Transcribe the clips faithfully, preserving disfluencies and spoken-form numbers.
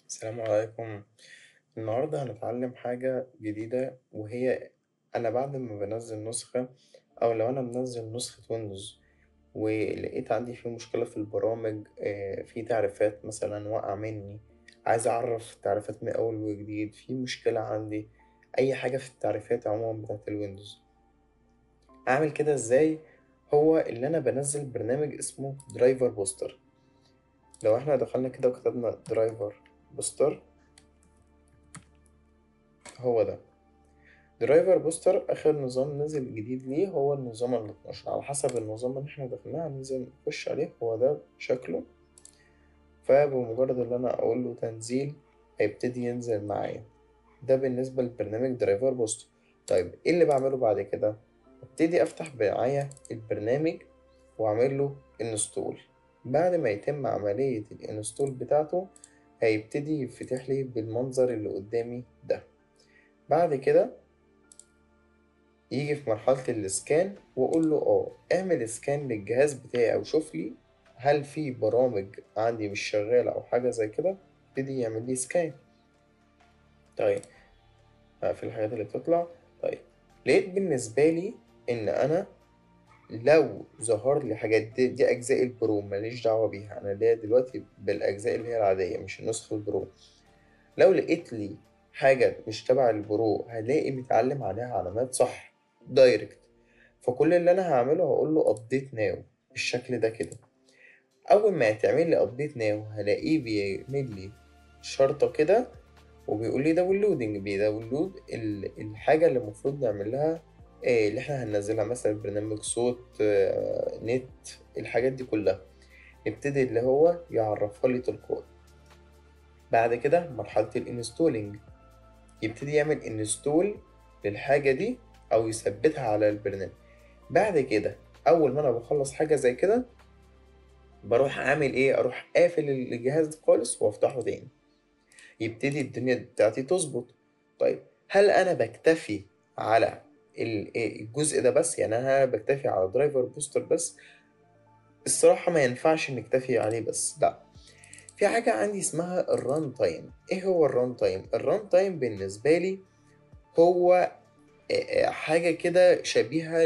السلام عليكم. النهاردة هنتعلم حاجة جديدة، وهي أنا بعد ما بنزل نسخة أو لو أنا منزل نسخة ويندوز ولقيت عندي في مشكلة في البرامج، آه، في تعريفات مثلا واقعة مني، عايز أعرف تعريفات من أول وجديد، في مشكلة عندي أي حاجة في التعريفات عموما بتاعت الويندوز. أعمل كده إزاي؟ هو اللي أنا بنزل برنامج اسمه درايفر بوستر. لو احنا دخلنا كده وكتبنا درايفر بوستر، هو ده درايفر بوستر. آخر نظام نزل جديد ليه هو النظام ال اتناشر، على حسب النظام اللي احنا دخلناه هننزل نخش عليه. هو ده شكله. فبمجرد اللي أنا أقول له تنزيل هيبتدي ينزل معايا. ده بالنسبة للبرنامج درايفر بوستر. طيب ايه اللي بعمله بعد كده؟ ابتدي أفتح معايا البرنامج وأعمل له انستول. بعد ما يتم عملية الانستول بتاعته هيبتدي يفتح لي بالمنظر اللي قدامي ده. بعد كده يجي في مرحلة الاسكان وأقول له اه اعمل اسكان للجهاز بتاعي أو شوف لي هل في برامج عندي مش شغالة أو حاجة زي كده. يبتدي يعمل لي سكان. طيب هقفل الحاجات اللي بتطلع. طيب لقيت بالنسبة لي إن أنا لو ظهر لي حاجات دي, دي أجزاء البرو ماليش دعوة بيها، أنا ليا دلوقتي بالأجزاء اللي هي العادية مش النسخة البرو. لو لقيت لي حاجة مش تبع البرو هلاقي متعلم عليها علامات صح دايركت. فكل اللي انا هعمله هقول له ابديت ناو بالشكل ده كده. اول ما يتعمل لي ابديت ناو هلاقيه بيعمل لي شرطة كده وبيقول لي داونلودنج، بيداونلود ال- الحاجة اللي المفروض نعمل لها، إيه اللي احنا هننزلها، مثلا برنامج صوت، آه، نت، الحاجات دي كلها. يبتدي اللي هو يعرفها لي تلقائي. بعد كده مرحلة الانستولينج، يبتدي يعمل انستول للحاجة دي أو يثبتها على البرنامج. بعد كده أول ما أنا بخلص حاجة زي كده بروح أعمل إيه؟ أروح قافل الجهاز خالص وأفتحه تاني. يبتدي الدنيا بتاعتي تظبط. طيب هل أنا بكتفي على ال- إيه الجزء ده بس؟ يعني أنا بكتفي على درايفر بوستر بس؟ الصراحة ما ينفعش نكتفي عليه بس، لأ. في حاجة عندي اسمها الران تايم. إيه هو الران تايم؟ الران تايم بالنسبة لي هو آه، آه، حاجة كده شبيهة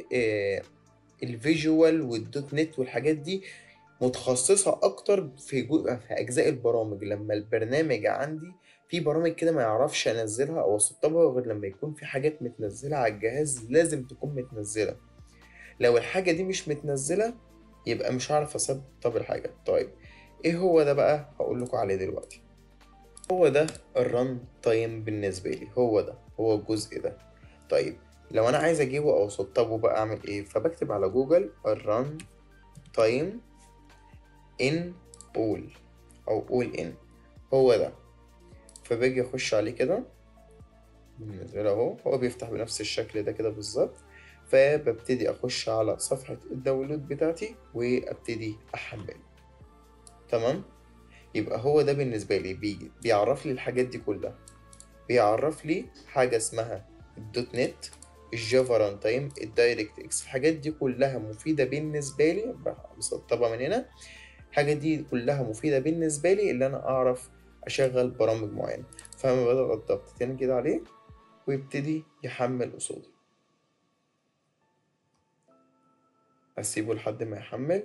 للفيجوال والدوت نت والحاجات دي، متخصصة أكتر في جو... في أجزاء البرامج. لما البرنامج عندي في برامج كده ما يعرفش أنزلها أو أسطبها غير لما يكون في حاجات متنزلة على الجهاز لازم تكون متنزلة. لو الحاجة دي مش متنزلة يبقى مش هعرف أسطب الحاجة. طيب إيه هو ده بقى؟ هقول لكم عليه دلوقتي. هو ده الران تايم بالنسبة لي، هو ده هو الجزء ده. طيب لو انا عايز اجيبه او اسطبه بقى اعمل ايه؟ فبكتب على جوجل الران تايم ان اول او اول ان، هو ده. فباجي اخش عليه كده، بالنسبة له اهو هو بيفتح بنفس الشكل ده كده بالظبط. فببتدي اخش على صفحة الداونلود بتاعتي وابتدي احمله. تمام. يبقى هو ده بالنسبة لي بيجي بيعرف لي الحاجات دي كلها. بيعرف لي حاجة اسمها الدوت نت، الجافا ران تايم، الدايركت اكس. الحاجات دي كلها مفيدة بالنسبة لي، بسطبها من هنا. الحاجات دي كلها مفيدة بالنسبة لي اللي أنا أعرف أشغل برامج معينة. فلما بضغط ضغطتين كده عليه ويبتدي يحمل قصادي، أسيبه لحد ما يحمل.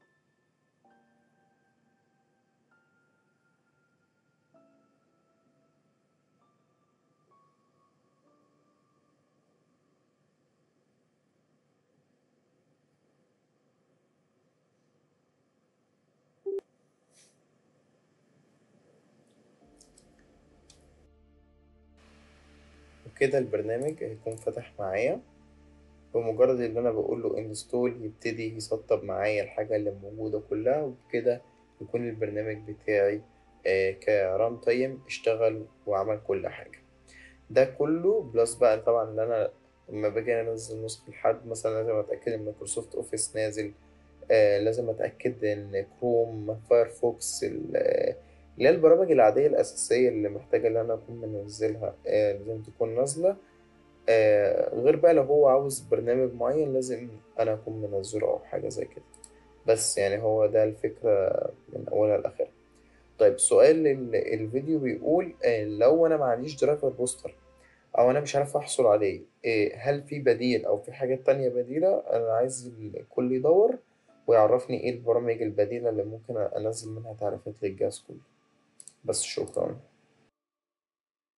وكده البرنامج هيكون فتح معايا. بمجرد ان انا بقول له انستول يبتدي يسطب معايا الحاجة اللي موجودة كلها، وبكده يكون البرنامج بتاعي آه كران تايم اشتغل وعمل كل حاجة. ده كله بلس بقى طبعا ان انا لما باجي انزل نسخة لحد مثلا لازم اتأكد ان مايكروسوفت اوفيس نازل. آه لازم اتأكد ان كروم، فايرفوكس، ال- آه، اللي هي البرامج العادية الأساسية اللي محتاجة ان انا اكون منزلها آه لازم تكون نازلة. آه غير بقى لو هو عاوز برنامج معين لازم أنا أكون منزله أو حاجة زي كده. بس يعني هو ده الفكرة من أولها لآخرها. طيب سؤال ال- الفيديو بيقول آه، لو انا معنديش درايفر بوستر او انا مش عارف احصل عليه، إيه هل في بديل او في حاجات تانية بديلة؟ انا عايز الكل يدور ويعرفني ايه البرامج البديلة اللي ممكن انزل منها تعريفات للجهاز كله. بس شكرا.